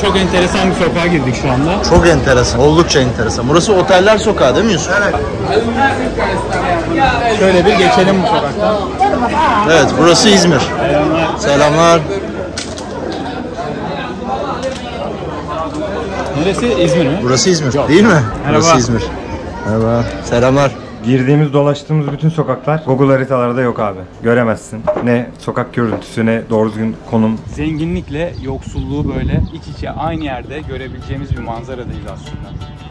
çok enteresan bir sokağa girdik şu anda. Çok enteresan, oldukça enteresan. Burası Oteller Sokağı değil mi Yusuf? Evet. Şöyle bir geçelim bu sokaktan. Evet, burası İzmir. Selamlar. Selamlar. Neresi? İzmir mi? Burası İzmir değil mi? Merhaba. Burası İzmir. Merhaba. Selamlar. Girdiğimiz, dolaştığımız bütün sokaklar Google haritalarda yok abi. Göremezsin. Ne sokak görüntüsü ne doğru düzgün konum. Zenginlikle yoksulluğu böyle iç içe aynı yerde görebileceğimiz bir manzaradayız aslında.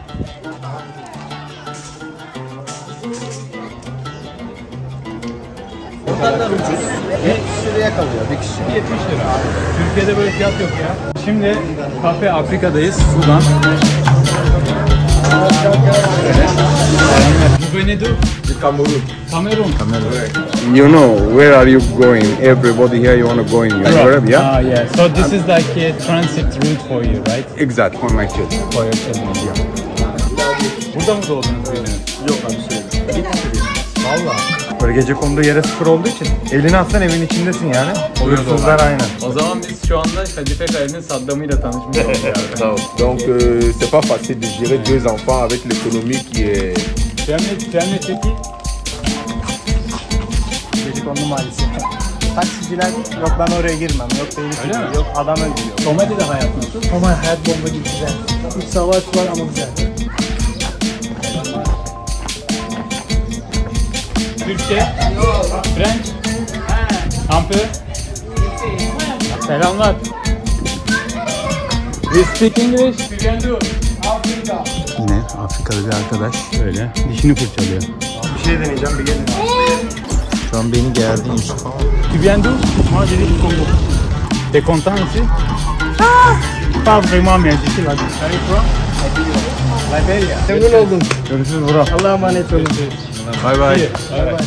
Oteller ucuz. Ve şuraya kalıyor bir kişi. 70 lira abi. Türkiye'de böyle fiyat yok ya. Şimdi Kafe Afrika'dayız. Sudan. Cameroon. You know where are you going? Everybody here you want to go in Europe, yeah? Yeah. So this is like a transit route for you, right? Exact, for my children. For your children. Burada mı doğdunuz büyüdünüz? Yok abi söyleyeyim. Valla. Böyle gece konduğu yere sıfır olduğu için elini atsan evin içindesin yani. Hırsızlar aynen. O zaman biz şu anda Kadife Kale'nin Saddam'ıyla tanışmış olduk. Donc c'est pas facile de gérer deux enfants avec l'économie qui est... Cemnetteki Gecekondu mahallesi. Taksiciler yok ben oraya girmem, yok beni Öyle mi? yok adam öldürüyor. Somali'de hayat nasıl? Ama hayat bomba gibi güzel. İç savaş var ama güzel. Türkçe, French, Amper. Selamlar. We speak English. We can do. Afrika. Yine Afrikalı bir arkadaş. Böyle dişini fırçalıyor. Bir şey deneyeceğim bir gelin. Şu an beni gerdi Yusuf. Tu viens d'où? Moi je viens du Congo. T'es content ici? Pas vraiment mais je suis là. Salut toi? Liberia. Memnun oldum. Görüşürüz Vural. Allah'a emanet olun. Bay bay. Bay bay.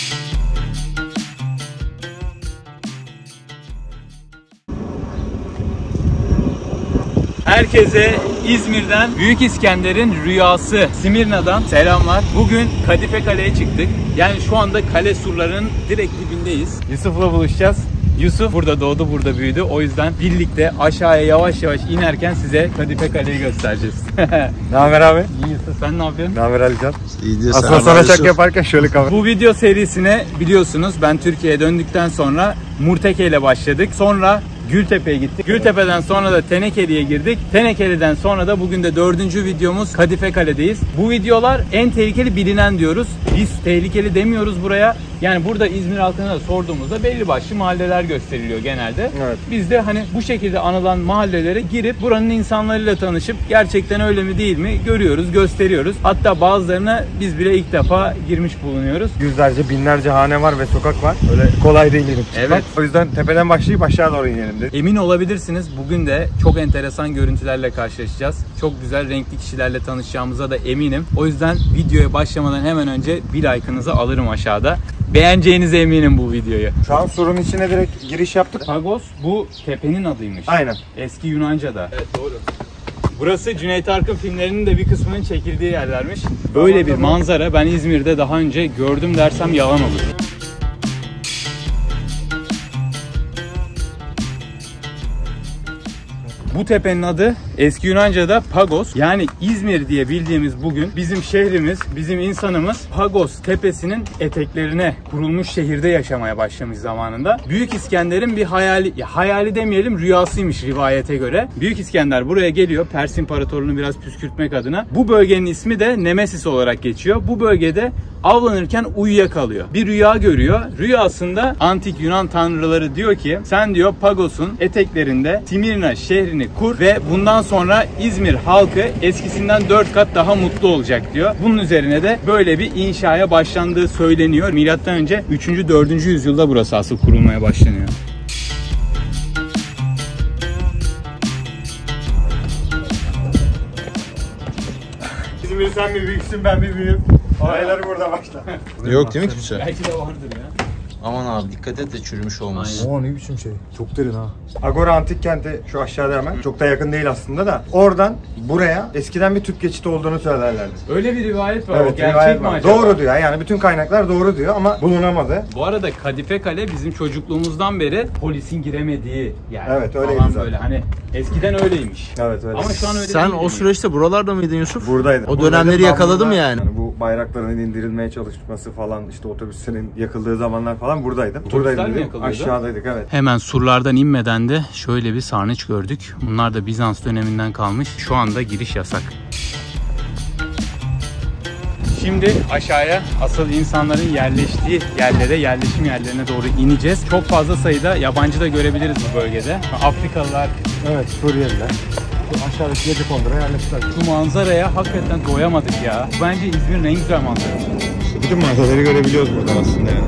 Herkese İzmir'den Büyük İskender'in rüyası Simirna'dan selamlar. Bugün Kadife Kale'ye çıktık. Yani şu anda kale surlarının direkt dibindeyiz. Yusuf'la buluşacağız. Yusuf burada doğdu, burada büyüdü. O yüzden birlikte aşağıya yavaş yavaş inerken size Kadife Kale'yi göstereceğiz. Ne haber abi? İyi Yusuf, sen ne yapıyorsun? Ne haber Alican? İyi diyor. Aslında sana şaka yaparken şöyle kamera. Bu video serisine biliyorsunuz ben Türkiye'ye döndükten sonra Murteke ile başladık. Sonra Gültepe'ye gittik. Gültepe'den sonra da Tenekeli'ye girdik. Tenekeli'den sonra da bugün de 4. videomuz Kadife Kale'deyiz. Bu videolar en tehlikeli bilinen diyoruz. Biz tehlikeli demiyoruz buraya. Yani burada İzmir halkına da sorduğumuzda belli başlı mahalleler gösteriliyor genelde. Evet. Biz de hani bu şekilde anılan mahallelere girip buranın insanlarıyla tanışıp gerçekten öyle mi değil mi görüyoruz, gösteriyoruz. Hatta bazılarına biz bile ilk defa girmiş bulunuyoruz. Yüzlerce, binlerce hane var ve sokak var. Öyle kolay değil inip çıkmak. Evet. O yüzden tepeden başlayıp aşağı doğru inelim dedik. Emin olabilirsiniz bugün de çok enteresan görüntülerle karşılaşacağız. Çok güzel renkli kişilerle tanışacağımıza da eminim. O yüzden videoya başlamadan hemen önce bir like'ınızı alırım aşağıda. Beğeneceğinize eminim bu videoyu. Şu an surun içine direkt giriş yaptık. Pagos bu tepenin adıymış. Aynen. Eski Yunanca'da. Evet doğru. Burası Cüneyt Arkın filmlerinin de bir kısmının çekildiği yerlermiş. Böyle bir manzara ben İzmir'de daha önce gördüm dersem yalan olur. Bu tepenin adı eski Yunanca'da Pagos. Yani İzmir diye bildiğimiz bugün bizim şehrimiz, bizim insanımız Pagos tepesinin eteklerine kurulmuş şehirde yaşamaya başlamış zamanında. Büyük İskender'in bir hayali, ya hayali demeyelim rüyasıymış rivayete göre. Büyük İskender buraya geliyor Pers İmparatorluğunu biraz püskürtmek adına. Bu bölgenin ismi de Nemesis olarak geçiyor. Bu bölgede avlanırken uyuyakalıyor. Bir rüya görüyor. Rüyasında antik Yunan tanrıları diyor ki sen diyor Pagos'un eteklerinde Simirna şehrini kur ve bundan sonra İzmir halkı eskisinden 4 kat daha mutlu olacak diyor. Bunun üzerine de böyle bir inşaya başlandığı söyleniyor. Milattan önce 3. 4. yüzyılda burası asıl kurulmaya başlanıyor. İzmir sen mi büyüksün ben mi büyüğüm? Olaylar burada başlar. Yok değil mi kimse? Belki de vardır ya. Aman abi dikkat et de çürümüş olmasın. Oo ne biçim şey. Çok derin ha. Agora Antik Kenti şu aşağıda hemen. Çok da yakın değil aslında da. Oradan buraya eskiden bir tüp geçidi olduğunu söylerlerdi. Öyle bir rivayet var. Evet, O gerçek rivayet mi var. acaba? Doğru diyor. Yani bütün kaynaklar doğru diyor ama bulunamadı. Bu arada Kadife Kale bizim çocukluğumuzdan beri polisin giremediği yer. Evet, öyleydi falan zaten. böyle. Hani eskiden öyleymiş. Evet öyle. Ama şu an öyle Sen değil o mi? süreçte buralarda mıydın Yusuf? Buradaydım. O dönemleri yakaladı mı yani? Bu bayrakların indirilmeye çalışması falan, işte otobüslerin yakıldığı zamanlar falan buradaydım. Otobüsler mi Buradaydım. yakılıyordu? Aşağıdaydık evet. Hemen surlardan inmeden de şöyle bir sarnıç gördük. Bunlar da Bizans döneminden kalmış. Şu anda giriş yasak. Şimdi aşağıya asıl insanların yerleştiği yerlere, yerleşim yerlerine doğru ineceğiz. Çok fazla sayıda yabancı da görebiliriz bu bölgede. Afrikalılar, Evet, Suriyeliler. Şu aşağıdaki 7 kondura yerleştiler. şu manzaraya hakikaten doyamadık ya. Bence İzmir'in en güzel manzarası. Bütün manzaraları görebiliyoruz buradan aslında yani.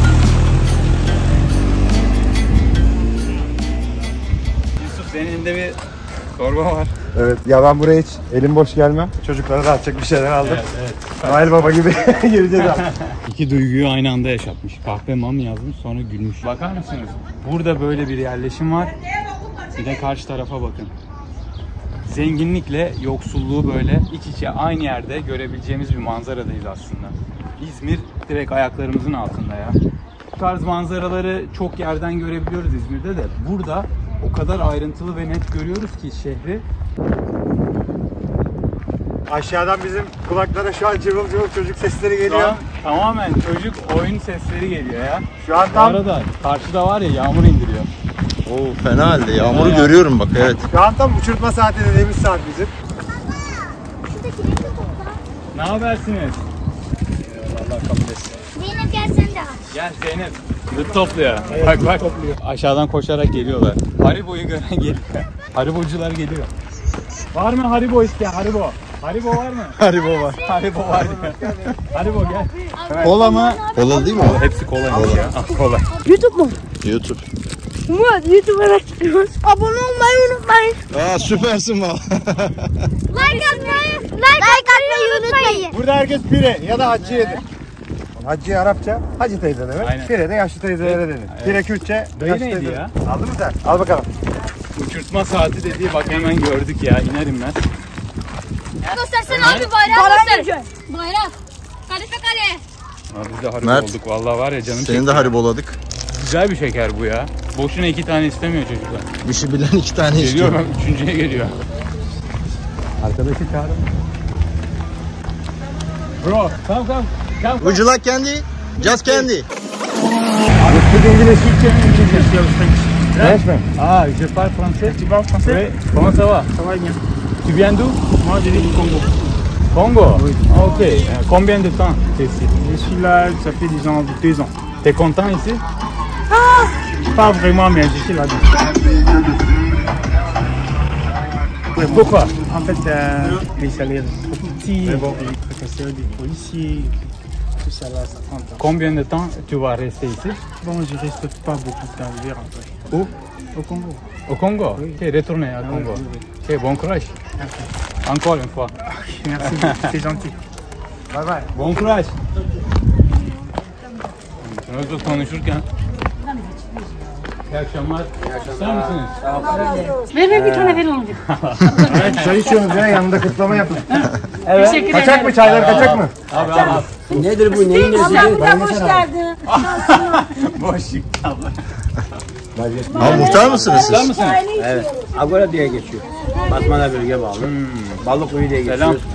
Yusuf senin elinde bir torba var. Evet, ya ben buraya hiç elim boş gelmem. Çocuklara da atacak bir şeyler aldım. Noel Baba gibi gireceğiz abi. İki duyguyu aynı anda yaşatmış. Kahve mam yazmış sonra gülmüş. Bakar mısınız? Burada böyle bir yerleşim var. Bir de karşı tarafa bakın. Zenginlikle yoksulluğu böyle iç içe aynı yerde görebileceğimiz bir manzaradayız aslında. İzmir direkt ayaklarımızın altında ya. Bu tarz manzaraları çok yerden görebiliyoruz İzmir'de de. Burada o kadar ayrıntılı ve net görüyoruz ki şehri. Aşağıdan bizim kulaklara şu an cıvıl cıvıl çocuk sesleri geliyor. Şu an tamamen çocuk oyun sesleri geliyor ya. Şu an Bu tam arada karşıda var ya yağmur indiriyor. Oo fena halde. Yağmuru görüyorum bak evet. uçurtma saati dediğimiz saat bizim. Ne habersiniz? Allah kabul etsin. Zeynep gel sen de al. Gel Zeynep. Zıt topluyor. Bak bak. Aşağıdan koşarak geliyorlar. Haribo'yu gören geliyor. Haribocular geliyor. Var mı Haribo isteyen? Haribo. Haribo var mı? Haribo var. Haribo var. Haribo gel. Kola mı? Kola değil mi o? Hepsi kolaymış ya. Ah, kola. YouTube mu? YouTube. Murat YouTube'a çıkıyoruz. Abone olmayı unutmayın. Aa süpersin valla. Like atmayı unutmayın. Burada herkes pire ya da hacı yedir. Hacı Arapça hacı teyze demek. Aynen. Pire de yaşlı teyzelere denir. Evet. Pire Kürtçe Dayı yaşlı neydi teyze. ya? Aldın mı sen? Al bakalım. Uçurtma saati dediği bak hemen gördük ya. İnerim ben. Göstersene abi bayrağı göster. Bayrak. Kadife Kale. Biz de Haribo Mert, olduk. Vallahi var ya canım Seni çekti. de hariboladık. Güzel bir şeker bu ya. Boşuna 2 tane istemiyor çocuklar. İşi bilen 2 tane Geliyor istiyor. ben üçüncüye geliyor. Arkadaşı çağırın. Bro, come. Would you like candy? Just candy. Speak English. French mi? Ah, je parle français. Tu parles français? Oui. Comment ça va? Ça va bien. Tu viens d'où? Moi, je vis du Congo. Congo? Oui. Ok. Combien de temps t'es ici? Je suis là, ça fait disons 2 ans. T'es content ici? Pas vraiment, mais je suis là-dedans. Pourquoi? En fait, les salaires trop petits, les professeurs, des policiers, tout ça là, ça prend temps. Combien de temps tu vas rester ici? Bon, je reste pas beaucoup de temps, je vais rentrer. Où? Au Congo. Au Congo? Oui. Ok, retournez à Congo. Ok, bon courage. Encore une fois. Merci, c'est gentil. Bay bay. Bon courage. Şunu konuşurken. İyi akşamlar. İster misiniz? Ver bir tane ver onu. Çay içiyorsunuz ya, yanında kutlama yapın. Teşekkür ederim. Kaçak mı? Çaylar kaçak mı? Abi al. Nedir bu? Neyin nesi? Hoş geldin. Boş çıktı abla. Abi muhtar mısınız İster siz? misiniz? Evet. Agora diye geçiyor. Basmana bölge bağlı. Balıkkuyu diye geçiyor. Selam.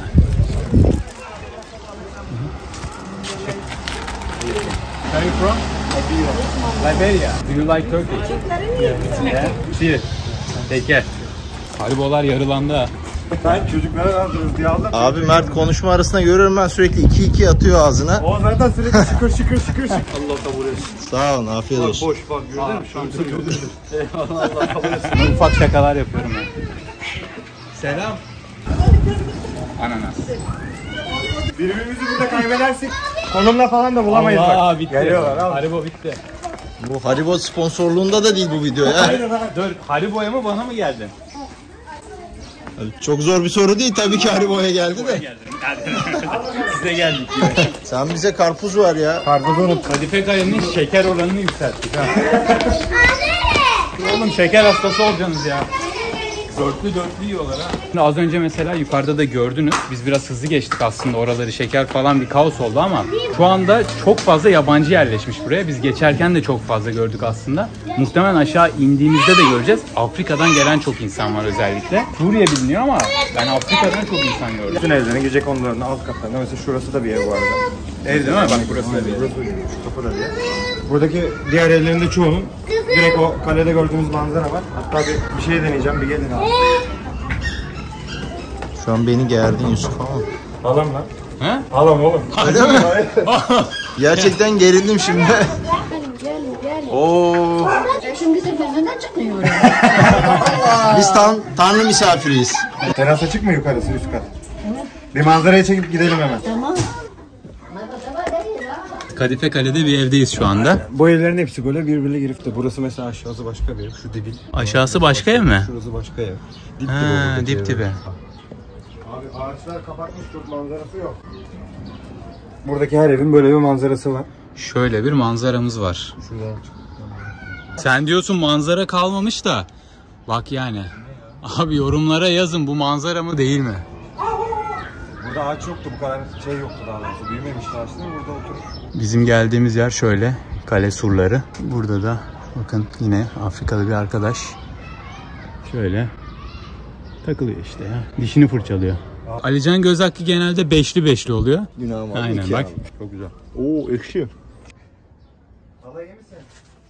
Where are you from? Liberia. Do you like Turkey? Yeah. Cheers. Take care. Haribolar yarılandı ha. Ben çocuklara aldınız diye aldım. Abi Mert konuşma arasında görüyorum ben sürekli 2-2 atıyor ağzına. O zaten sürekli şıkır. Allah kabul etsin. Sağ olun afiyet olsun. Boş bak gördün mü? Şansı gördün mü? Allah kabul etsin. Ufak şakalar yapıyorum ben. Selam. Ananas. Birbirimizi burada kaybedersek konumla falan da bulamayız Allah bak. bitti. Geliyorlar al. Haribo bitti. Bu Haribo sponsorluğunda da değil bu video ya. Dur, Haribo'ya mı bana mı geldin? Çok zor bir soru değil tabii ki Haribo'ya geldi de. Geldim. size geldik gibi. Sen bize karpuz var ya. Karpuzu unut. Kadife Kale'nin şeker oranını yükselttik ha. Oğlum şeker hastası olacaksınız ya. Dörtlü yiyorlar ha. Şimdi az önce mesela yukarıda da gördünüz. Biz biraz hızlı geçtik aslında oraları, şeker falan bir kaos oldu ama şu anda çok fazla yabancı yerleşmiş buraya. Biz geçerken de çok fazla gördük aslında. Muhtemelen aşağı indiğimizde de göreceğiz. Afrika'dan gelen çok insan var özellikle. Suriye biliniyor ama ben Afrika'dan çok insan gördüm. Bütün evlerin gece konularının alt katlarında mesela şurası da bir ev bu arada. Ev değil mi? Bak burası da bir ev. Burası da bir ev. Şu kapı da bir ev. Buradaki diğer evlerin de çoğunun direkt o kalede gördüğümüz manzara var. Hatta bir şey deneyeceğim, bir gelin abi. Şu an beni gerdin Yusuf ama. Alam lan. He? Alam oğlum. Öyle mi? Gerçekten gerildim şimdi. Oo. Şimdi gözünden çıkmıyor. Biz tanrı misafiriyiz. Teras açık mı yukarısı, üst kat? Bir manzaraya çekip gidelim hemen. Tamam. Kadife Kale'de bir evdeyiz şu anda. Bu evlerin hepsi böyle birbirine girifte. Burası mesela aşağısı başka bir ev. Şu dibi. Aşağısı başka ev mi? Şurası başka ev. Dip Ha, buradaki dip evler. dibe. Abi ağaçlar kapatmış, çok manzarası yok. Buradaki her evin böyle bir manzarası var. Şöyle bir manzaramız var. Şuradan Sen diyorsun manzara kalmamış da bak yani. Abi yorumlara yazın, bu manzara mı değil mi? Burada ağaç yoktu, bu kadar şey yoktu daha doğrusu. Büyümemişti ağaçlar, burada oturup. Bizim geldiğimiz yer şöyle. Kale surları. Burada da bakın yine Afrikalı bir arkadaş. Şöyle takılıyor işte ya. Dişini fırçalıyor. Alican göz hakkı genelde beşli oluyor. Günahım abi. Aynen bak. Çok güzel. Oo ekşi. Hala iyi misin?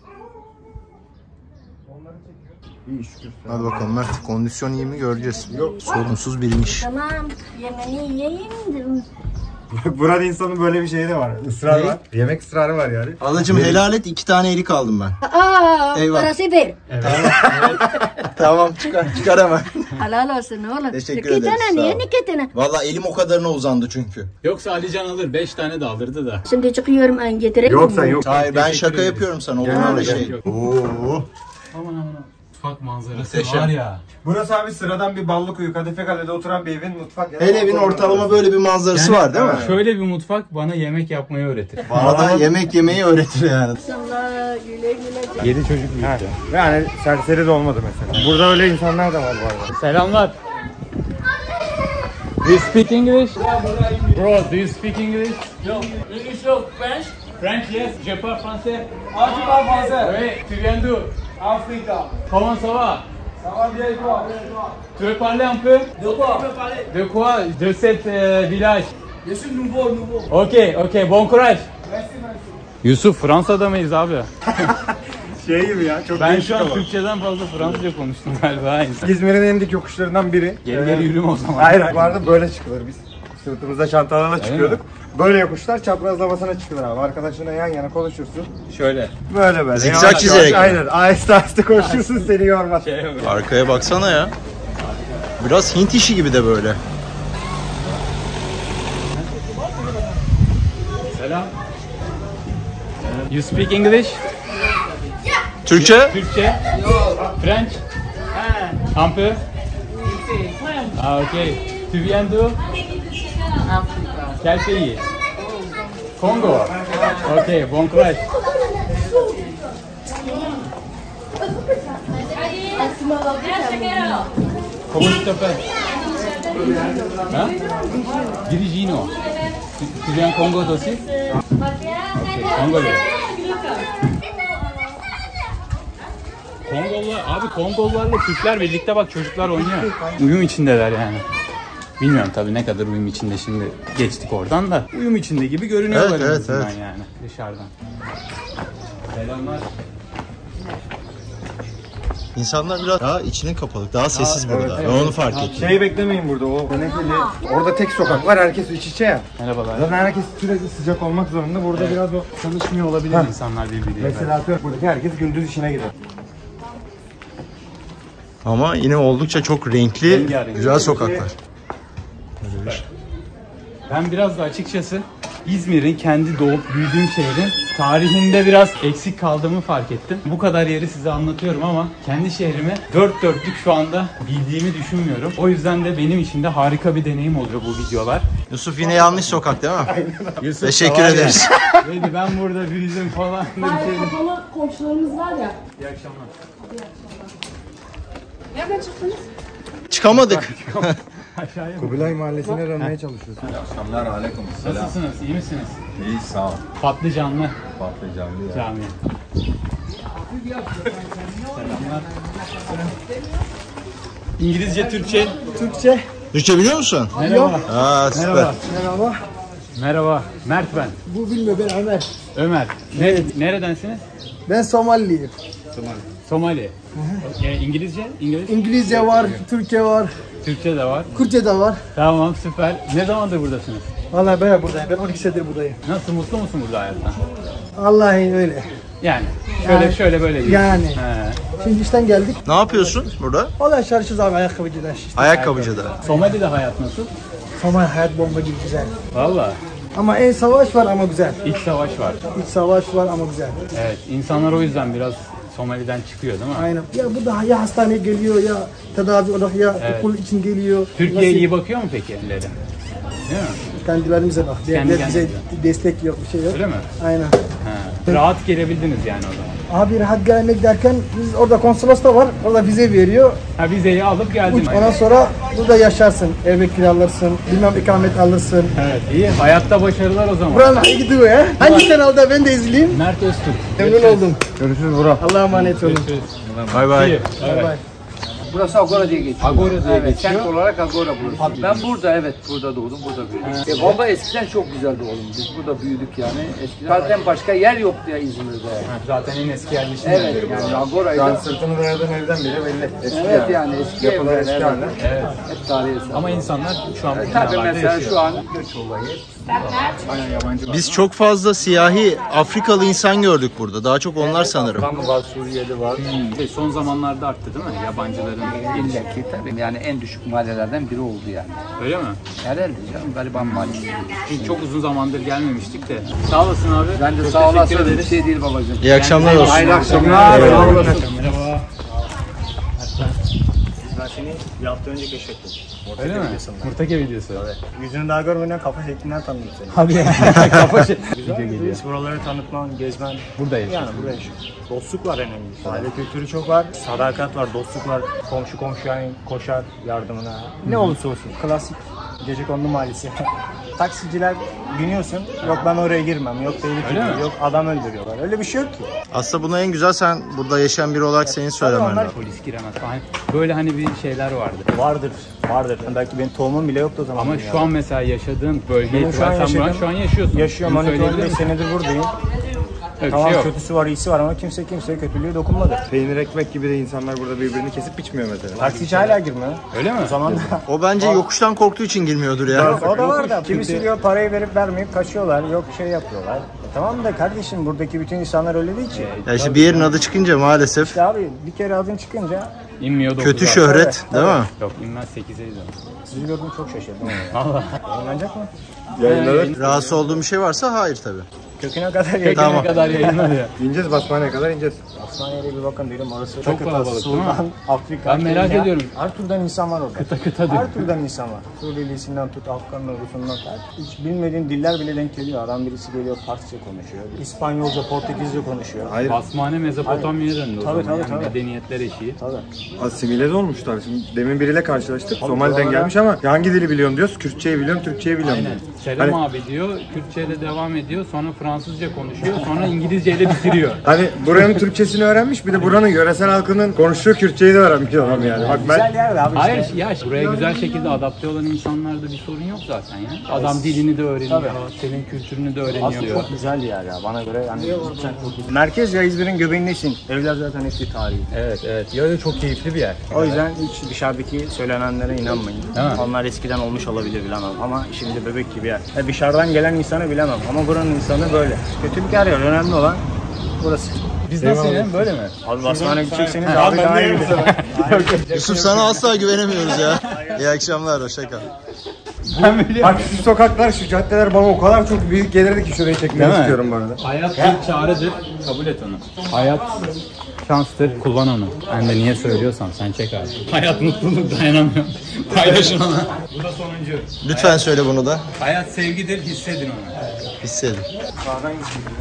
Onları çekiyor. İyi şükür. Hadi bakalım Mert, kondisyon iyi mi göreceğiz. Yok. Sorunsuz biriymiş. Tamam. Yemeğini yiyeyim. Burada insanın böyle bir şeyi de var. Israr var. Yemek ısrarı var yani. Halacığım helal et, 2 tane erik aldım ben. Aa, Eyvah. parası ver. Tamam çıkar hemen. Helal olsun oğlum. Teşekkür İki ederiz, tane, sağ niye ol. iki tane? Valla elim o kadarına uzandı çünkü. Yoksa Alican alır, 5 tane de alırdı da. Şimdi çıkıyorum, ben getireyim. Yoksa yok. Hayır ben Teşekkür şaka ederiz. yapıyorum sana. Olur Genel öyle şey. yok. Oo. Aman. Mutfak manzarası Muhteşem. var ya. Burası abi sıradan bir Ballıkuyu, Kadife Kale'de oturan bir evin mutfak. Her evin ortalama böyle bir manzarası var değil mi? Şöyle bir mutfak bana yemek yapmayı öğretir. Bana da yemek yemeyi öğretir yani. İnşallah güle güle. 7 çocuk büyüttü. Yani serseri de olmadı mesela. Burada öyle insanlar da var bu arada. Selamlar. Do you speak English? Bro, do you speak English? No. English no, French? French, yes. Je parle français. Ah, tu parles français? Oui, tu viens d'où? Africa. Comment ça va? Ça va bien et toi? Tu veux parler un peu? De quoi? Tu veux parler? De quoi? De cet village. Je suis nouveau. Ok, bon courage. Merci. Yusuf, Fransa'da mıyız abi? Şey gibi ya, çok Ben değişik şu an ama. Türkçeden fazla Fransızca konuştum galiba. İzmir'in en dik yokuşlarından biri. Geri yürüme o zaman. Hayır, bu arada böyle çıkılır. Biz sırtımızda çantalarla çıkıyorduk. Böyle yokuşlar çaprazlamasına çıkılır abi. Arkadaşına yan yana konuşursun. Şöyle. Böyle. Zikzak Yavaş çizerek. yavaş, aynen. Aheste koşursun, seni yormaz. Arkaya baksana ya. Biraz Hint işi gibi de böyle. Selam. You speak English? Türkçe? Türkçe? French? Un peu? Ah ok. Tu viens d'où? Quel pays? Congo. Ok, bon courage. Comment tu t'appelles? Hein? Dirigino. Tu viens Congo aussi? Ok, Congolu. Kongolularla Türkler birlikte bak, çocuklar oynuyor. Uyum içindeler yani. Bilmiyorum tabii ne kadar uyum içinde, şimdi geçtik oradan da. Uyum içinde gibi görünüyorlar Evet, en azından evet. yani dışarıdan. Selamlar. İnsanlar biraz daha içine kapalı, daha sessiz burada. Ben onu fark ettim. Şeyi beklemeyin burada, o tenekeli. Orada tek sokak var, herkes iç içe ya. Merhabalar. Zaten herkes sürekli sıcak olmak zorunda. Burada biraz o Tanışmıyor olabilir insanlar birbiriyle. mesela atıyorum, buradaki herkes gündüz işine gider. Ama yine oldukça çok renkli, Rengarenk. güzel sokaklar. Ben biraz da açıkçası İzmir'in kendi doğup büyüdüğüm şehrin tarihinde biraz eksik kaldığımı fark ettim. Bu kadar yeri size anlatıyorum ama kendi şehrimi dört dörtlük şu anda bildiğimi düşünmüyorum. O yüzden de benim için de harika bir deneyim oluyor bu videolar. Yusuf yine yanlış sokak değil mi? Yusuf Teşekkür ederiz. Dedi ben burada büyüdüm falan. Kapalı komşularımız var ya. İyi akşamlar. Nereden çıktınız? Çıkamadık. Aşağıya mı? Kubilay Mahallesi'ne dönmeye çalışıyoruz. Akşamlar, aleyküm selam. Nasılsınız? İyi misiniz? İyi, sağ ol. Patlıcanlı Patlıcanlı ya. cami. Selamlar. İngilizce, Türkçe. Türkçe biliyor musun? Merhaba. Aa süper. Merhaba. Merhaba. Mert ben. Bu bilmiyor, ben Ömer. Ömer. Neredensiniz? Ben Somaliliyim. Somali. İngilizce? İngilizce var, Türkçe var, Türkçe de var. Kürtçe de var. Tamam, süper. Ne zamandır buradasınız? Vallahi ben buradayım. Ben 12 senedir buradayım. Nasıl, mutlu musun burada hayattan? Vallahi öyle. Yani Yani- şöyle böyle değil. Yani. He. Şimdi işten geldik. Ne yapıyorsun burada? Vallahi çalışıyoruz abi ayakkabıcıda işte. Ayakkabıcıda. Somali'de hayat nasıl? Somali hayat bomba gibi güzel. Valla. Ama en savaş var ama güzel. İç savaş var. İç savaş var ama güzel. Evet. İnsanlar o yüzden biraz Somali'den çıkıyor değil mi? Aynen. Ya bu da ya hastaneye geliyor ya tedavi olarak ya Evet. okul için geliyor. Türkiye Nasıl- iyi bakıyor mu peki elleri? Değil mi? Kendilerimize bak. Diğerler bize kendinize. destek yok, bir şey yok. Öyle mi? Aynen. He. Rahat gelebildiniz yani o zaman. Abi rahat gelmek derken biz orada konsolos da var. Orada vize veriyor. Ha, vizeyi alıp geldin. Ondan sonra burada yaşarsın. Eve kiralarsın. Bilmem ikamet alırsın. Evet, iyi. Hayatta başarılar o zaman. Buranın hangi gidiyor ya? Hangi kanalda ben de izleyeyim. Mert Öztürk. Memnun oldum. Görüşürüz Burak. Allah'a emanet olun. Görüşürüz. Bay bay. Evet. Bay. Burası Agora diye geçiyor. Agora diye Evet, geçiyor. semt olarak Agora burası. Ben burada burada doğdum, burada büyüdüm. Baba eskiden çok güzeldi oğlum. Biz burada büyüdük yani. Eskiden zaten başka yer yoktu ya İzmir'de. Ha, zaten en eski yerleşim Evet yerleri yani burası. Agora'ydı. Yani sırtını dayadığın evden bile belli. Eski Evet yani eski Yapılar evler, eski evet. haline. Evet. Hep tarihi eser. Ama insanlar şu an bu Tabii binalarda mesela yaşıyor. şu an göç olayı. Bayağı yabancı var. Biz çok fazla siyahi Afrikalı insan gördük burada. Daha çok onlar sanırım. Afgan var, Suriyeli var. Son zamanlarda arttı değil mi? Yabancıların. İlla ki tabii yani en düşük mahallelerden biri oldu yani. Öyle mi? Herhalde canım Gariban Mahallesi. Biz çok uzun zamandır gelmemiştik de. Sağ olasın abi. Ben de Çok sağ olasın, teşekkür bir ederiz. şey değil babacığım. İyi akşamlar olsun. Hayırlı akşamlar. Merhaba. Ben seni bir hafta önce keşfettim. Öyle mi? Murtake videosu. Yüzünü daha görmeden kafa şeklinden tanıdım seni. Hadi ya. Kafa şey. Video geliyor. Biz buraları tanıtman, gezmen. Burada yaşıyorsun. Yani burada yaşıyorsun. Dostluk var en önemlisi. Aile kültürü çok var. Sadakat var, dostluk var. Komşu komşuya koşar yardımına. Ne olursa olsun. Klasik Gecekondu Mahallesi. Taksiciler biniyorsun. Yok ben oraya girmem. Yok Öyle tehlikeli. mi? Yok adam öldürüyorlar. Öyle bir şey yok ki. Aslında buna en güzel sen burada yaşayan biri olarak senin söylemen onlar- lazım. Polis giremez falan. Böyle hani bir şeyler vardı. Vardır. Vardır. Belki benim tohumum bile yoktu o zaman. Ama dünyada. şu an mesela yaşadığın bölgeye Benim şu an sen yaşadığım- şu an yaşıyorsun. Yaşıyorum. Bunu 12 söyleyebilir 15 misin? senedir buradayım. Öyle bir Tamam şey yok. kötüsü var, iyisi var ama kimse kimseye kötülüğü dokunmadı. Peynir ekmek gibi de insanlar burada birbirini kesip biçmiyor mesela. Taksici hala girmiyor. Öyle mi? O zaman da O bence yokuştan korktuğu için girmiyordur ya. o da var da kimisi diyor parayı verip vermeyip kaçıyorlar. Yok şey yapıyorlar. Tamam da kardeşim buradaki bütün insanlar öyle değil ki. Ya işte bir yerin adı çıkınca maalesef İşte abi bir kere adın çıkınca İnmiyor 9'a. kötü şöhret değil mi? Yok inmez 8'e izin. sizi gördüm çok şaşırdım. Valla. Yayınlanacak mı? Rahatsız olduğum bir şey varsa hayır tabii. Köküne kadar Köküne yayınlanacak. Tamam. kadar yayınlanıyor. İneceğiz Basmane'ye kadar ineceğiz. Hastaneye bir bakın dedim orası Çok kıta, kalabalık, değil mi? Sudan, Afrika, Ben merak Kenya. ediyorum. Her türden insan var orada. Kıta diyor. Her türden insan var. Suriyelisinden tut, Afgan'dan, Rusundan tut. Hiç bilmediğin diller bile denk geliyor. Adam birisi geliyor Farsça konuşuyor. İspanyolca, Portekizce konuşuyor. Hayır. Basmane Mezopotamya'ya döndü o Tabii, zaman. tabii, Yani tabii. medeniyetler eşiği. Tabii. Asimile de olmuşlar. Şimdi demin biriyle karşılaştık. Somali'den doğru. gelmiş ama hangi dili biliyorum diyoruz. Kürtçeyi biliyorum, Türkçeyi biliyorum Aynen. diyor. Selam Hani- abi diyor. Kürtçeyle devam ediyor. Sonra Fransızca konuşuyor. Sonra İngilizceyle bitiriyor. Hani buranın Türkçesini öğrenmiş, bir de buranın yöresel halkının konuştuğu Kürtçeyi de öğrenmiş adam yani. Bak Güzel ben yer de abi Hayır işte. ya buraya güzel şekilde adapte olan insanlarda bir sorun yok zaten ya. Adam dilini de öğreniyor. Senin kültürünü de Aslında öğreniyor. çok güzel bir yer ya bana göre. Yani merkez ya İzmir'in göbeğindesin. Evler zaten hepsi tarihi. Evet. Ya da çok keyifli bir yer. O yüzden hiç dışarıdaki söylenenlere inanmayın. Değil mi? Onlar eskiden olmuş olabilir bilemem ama şimdi bebek gibi yer. Dışarıdan gelen insanı bilemem ama buranın insanı böyle. Kötülük her yer. Önemli olan burası. Biz nasıl inelim böyle mi? Abi Basman'a gidecekseniz Ha, abi ben daha de iyi. Yusuf sana asla güvenemiyoruz ya. İyi akşamlar, hoşça kal. Ben biliyorum. Bak şu sokaklar, şu caddeler bana o kadar çok büyük gelirdi ki şurayı çekmeyi istiyorum bu arada. Hayat bir çağrıdır. Kabul et onu. Hayat şanstır. Kullan onu. Ben de niye söylüyorsam sen çek abi. Hayat mutluluk, dayanamıyorum. Paylaşın ona. Bu da sonuncu. Lütfen söyle bunu da. Hayat sevgidir, hissedin onu. Hissedin. Sağdan gidiyor.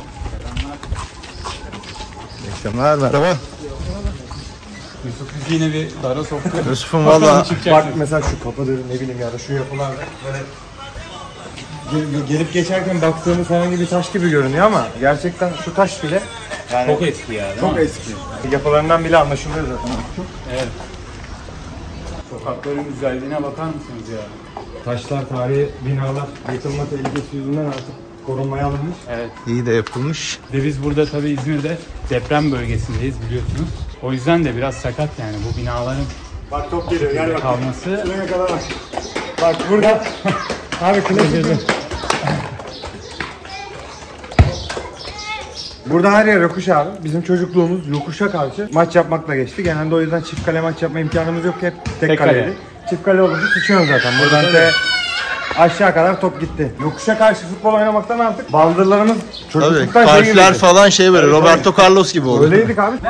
İyi akşamlar, merhaba. Yusuf bizi yine bir dara soktu. Yusuf'um valla. Bak mesela şu kapıdır, ne bileyim ya da şu yapılarda böyle gelip geçerken baktığımız herhangi bir taş gibi görünüyor ama gerçekten şu taş bile yani Çok eski ya, değil çok mi? eski. Yapılarından bile anlaşılıyor zaten. Evet. Sokakların güzelliğine bakar mısınız ya? Taşlar, tarihi binalar yıkılma tehlikesi yüzünden artık korunmaya alınmış. Evet. İyi de yapılmış. Ve biz burada tabii İzmir'de deprem bölgesindeyiz biliyorsunuz. O yüzden de biraz sakat yani bu binaların Bak top geliyor, gel bak. kalması. Şuraya kadar bak. Bak burada. Abi klasik. Burada her yer yokuş abi. Bizim çocukluğumuz yokuşa karşı maç yapmakla geçti. Genelde o yüzden çift kale maç yapma imkanımız yok. Hep tek kaleydi. kale. Çift kale olunca sıçıyorsun zaten. Buradan aşağı kadar top gitti. Yokuşa karşı futbol oynamaktan artık baldırlarımız Tabii çocukluktan kalpler gibiydi. falan şey böyle Roberto Carlos gibi oldu. Öyleydik abi.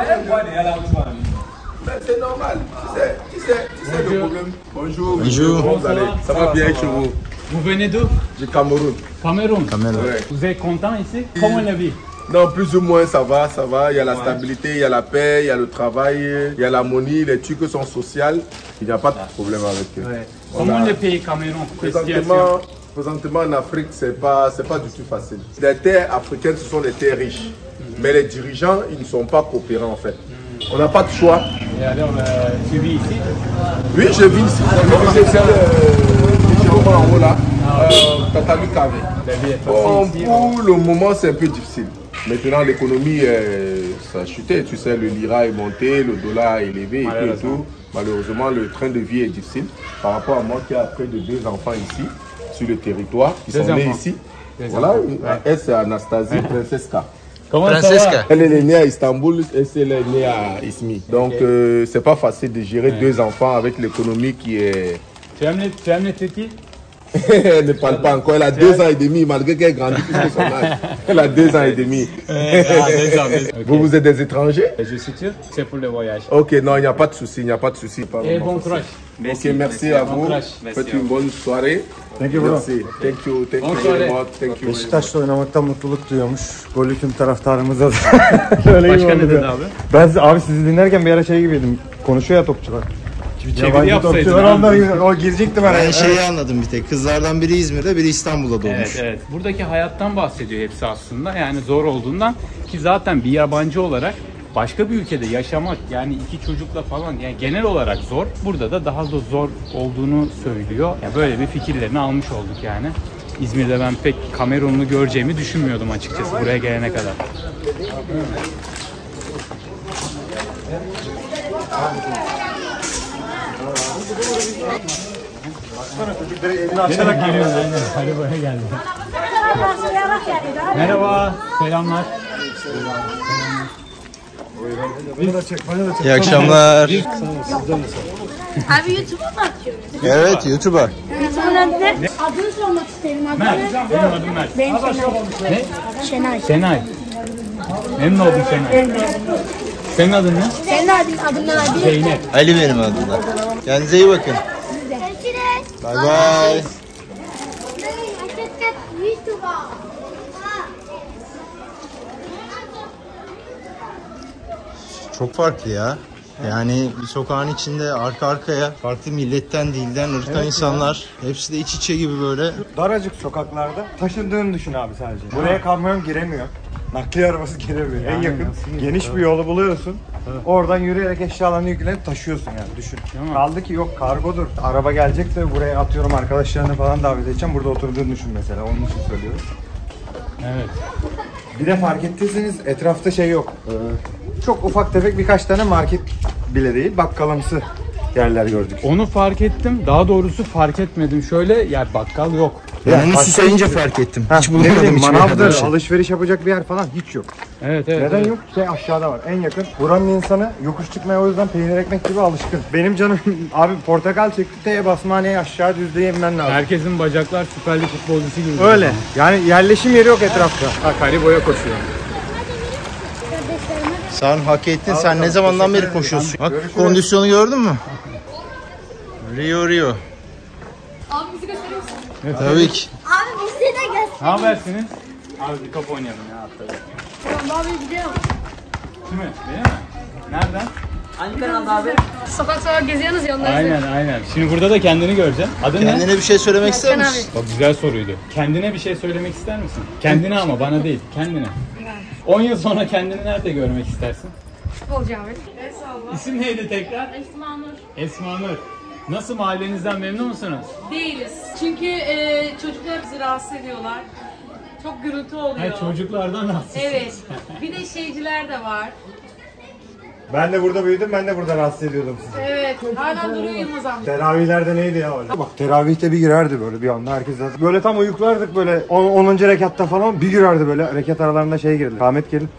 C'est normal. Tu sais le problème. Bonjour. Bonjour. Comment vous allez? Ça va bien chez vous? Vous venez d'où? Du Cameroun. Cameroun. Ouais. Vous êtes content ici? Comment la vie? Non, plus ou moins ça va, ça va. Il y a la stabilité, il y a la paix, il y a le travail, il y a l'harmonie. Les Turcs sont sociaux. Il n'y a pas de problème avec eux. Ouais. On Comment a- le pays Cameroun? Présentement en Afrique, c'est pas du tout facile. Les terres africaines, ce sont des terres riches. Mais les dirigeants, ils ne sont pas coopérants en fait. On n'a pas de choix. Et alors, tu vis ici? Oui, je vis ici. Je vis en haut là. Tatami Kame. La vie est Bon, facile ici. pour le moment, c'est un peu difficile. Maintenant, l'économie, ça a chuté. Tu sais, le lira est monté, le dollar est élevé et tout et tout. Malheureusement, le train de vie est difficile. Par rapport à moi qui a près de 2 enfants ici, sur le territoire, qui sont nés ici. Voilà, elle c'est Anastasie Princesca. Comment ça va? Francesca. Elle est née à Istanbul et elle est née à Izmir. Donc, c'est pas facile de gérer 2 enfants avec l'économie qui est... Tu aimes les Turquie? Elle ne parle pas encore, elle a 2 ans et demi, malgré qu'elle grandit plus que son âge. Elle a 2 ans et demi. Vous êtes des étrangers? Je suis turc, c'est pour le voyage. Ok, non, il n'y a pas de souci, il n'y a pas de souci. Et bon courage. Ok, merci à vous. Faites une bonne soirée. Thank you bro. Merci. Thank you Bonne very soirée. much. Thank you. Beşiktaş'ta oynamaktan mutluluk duyuyormuş. Golü tüm taraftarımıza da. Öyle gibi Başka ne oldu dedi ya. abi? Ben abi sizi dinlerken bir ara şey gibiydim. Konuşuyor ya topçular. Çeviri Yabancı yapsaydın. topçular ha. onlar gibi. O girecekti bana. Ben şeyi anladım bir tek. Kızlardan biri İzmir'de, biri İstanbul'da doğmuş. Evet, evet. Buradaki hayattan bahsediyor hepsi aslında. Yani zor olduğundan ki zaten bir yabancı olarak başka bir ülkede yaşamak yani 2 çocukla falan yani genel olarak zor. Burada da daha da zor olduğunu söylüyor. Yani böyle bir fikirlerini almış olduk yani. İzmir'de ben pek Kamerunlu göreceğimi düşünmüyordum açıkçası buraya gelene kadar. Elini açarak geliyor. Hadi buraya geldi. Merhaba, selamlar. Bana da çek, bana da çek. İyi akşamlar. Abi YouTube'a mı atıyoruz? Evet, YouTube'a. YouTube'un adı ne? Adını sormak isterim. Adı Mert, ne? benim adım Mert. Ben Şenay. Ne? Şenay. Senay. Memnun oldum Senay. Senin adın ne? Senin adın ne? Zeynep. Ali benim adım da. Kendinize iyi bakın. Bye bye. Çok farklı ya. Yani bir sokağın içinde arka arkaya farklı milletten, dilden, ırktan insanlar. Hepsi de iç içe gibi böyle. Daracık sokaklarda taşındığını düşün abi sadece. Buraya kamyon giremiyor. Nakliye arabası giremiyor. En yakın geniş bir yolu buluyorsun. Oradan yürüyerek eşyalarını yüklenip taşıyorsun yani düşün. Kaldı ki yok kargodur. Araba gelecekse buraya atıyorum arkadaşlarını falan davet edeceğim. Burada oturduğunu düşün mesela. Onun için söylüyorum. Evet. Bir de fark ettiyseniz etrafta şey yok. Çok ufak tefek birkaç tane market bile değil. Bakkalımsı yerler gördük. Onu fark ettim. Daha doğrusu fark etmedim. Şöyle yer bakkal yok. Yani siz sayınca fark ettim. Hiç Ne bulamadım bileyim, hiçbir manavdır, yerde. alışveriş yapacak bir yer falan hiç yok. Evet. Neden yok? Aşağıda var. En yakın. Buranın insanı yokuş çıkmaya o yüzden peynir ekmek gibi alışkın. Benim canım abi portakal çekti. T'ye basmaneye aşağı düzlüğe inmen lazım. Herkesin bacaklar Süper Lig futbolcusu gibi. Öyle. Yani yerleşim yeri yok etrafta. Haribo'ya koşuyor. Sen hak ettin. Sen ne zamandan beri koşuyorsun? Bak kondisyonu gördün mü? Rio. Abi bizi gösteriyor musun? Evet, tabii ki. Abi bizi de göster. Ne habersiniz? Abi bir top oynayalım ya haftada. Tamam abi gidiyorum. Kimi? Benim mi? Nereden? Hangi kanalda abi? Sokak geziyorsunuz ya onları. Aynen. Şimdi burada da kendini göreceksin. Adın ne? Kendine bir şey söylemek ister Erkan misin? Bak güzel soruydu. Kendine bir şey söylemek ister misin? Kendine ama bana değil. Kendine. 10 yıl sonra kendini nerede görmek istersin? Futbolcu abi. İsim neydi tekrar? Esma Nur. Esma Nur. Nasıl, mahallenizden memnun musunuz? Değiliz. Çünkü çocuklar bizi rahatsız ediyorlar. Çok gürültü oluyor. Hayır, çocuklardan rahatsız. Evet. Bir de şeyciler de var. Ben de burada büyüdüm, ben de burada rahatsız ediyordum sizi. Evet. Hala duruyor Yılmaz amca. Teravihlerde neydi ya öyle? Bak teravihte bir girerdi böyle bir anda herkes böyle tam uyuklardık böyle 10. rekatta falan bir girerdi böyle rekat aralarında şey girdi. Ahmet gelip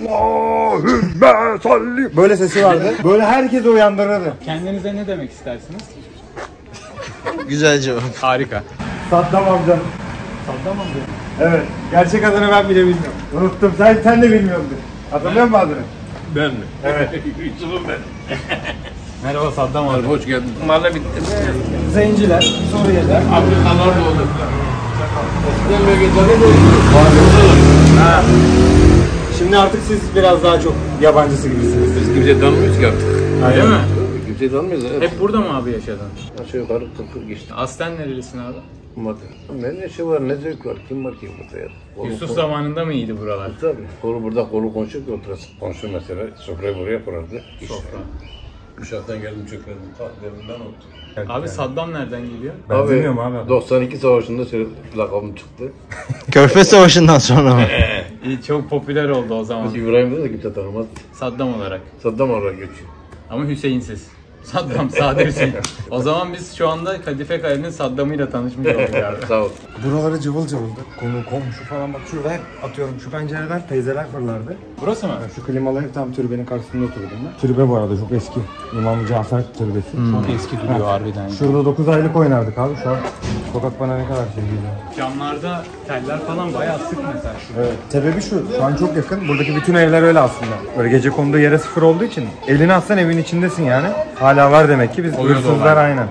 Allahümme salli böyle sesi vardı. Böyle herkesi uyandırırdı. Kendinize ne demek istersiniz? Güzel cevap. Harika. Saddam amca. Saddam amca. Evet. Gerçek adını ben bile bilmiyorum. Unuttum. Sen de bilmiyordun. Hatırlıyor musun adını? Ben mi? Evet. Yusuf'um ben. Merhaba Saddam abi. Hoş geldin. Mahalle bitti. Zenciler, Suriyeliler. Afrikalar doğdu. Eskiden bölgelerde doğdu. Ha. Şimdi artık siz biraz daha çok yabancısı gibisiniz. Biz kimseyi tanımıyoruz ki artık. Öyle mi? Kimseyi tanımıyoruz. Evet. Hep burada mı abi yaşadın? Aşağı yukarı 40 geçti. Aslen nerelisin abi? Ne neşe var, ne zevk var. Kim var ki burada ya? Yusuf zamanında mı iyiydi buralar? Tabii. Kolu burada, kolu komşu ki oturası. Komşu mesela sofrayı buraya kurardı. Sofra. Uşaktan geldim çökledim. Derinden oldu. Abi Saddam nereden geliyor? Ben bilmiyorum abi. 92 savaşında lakabım çıktı. Körfez Savaşı'ndan sonra mı? Çok popüler oldu o zaman. İbrahim'de de kimse tanımaz. Saddam olarak. Saddam olarak geçiyor. Ama Hüseyinsiz. Saddam, sade Hüseyin. O zaman biz şu anda Kadife Kale'nin Saddam'ıyla tanışmış olduk abi. Sağ ol. Buraları cıvıl cıvıldı. Komşu falan bak şurada hep atıyorum şu pencereden teyzeler fırlardı. Burası mı? Şu klimalı ev tam türbenin karşısında oturdum ben. Türbe bu arada çok eski. İmam Cafer türbesi. Çok eski duruyor harbiden. Şurada 9 aylık oynardık abi şu an. Sokak bana ne kadar şey geliyor. Camlarda teller falan bayağı sık mesela şu. Evet. Sebebi şu an çok yakın. Buradaki bütün evler öyle aslında. Böyle gece konuda yere sıfır olduğu için elini atsan evin içindesin yani. Hala var demek ki biz hırsızlar aynen.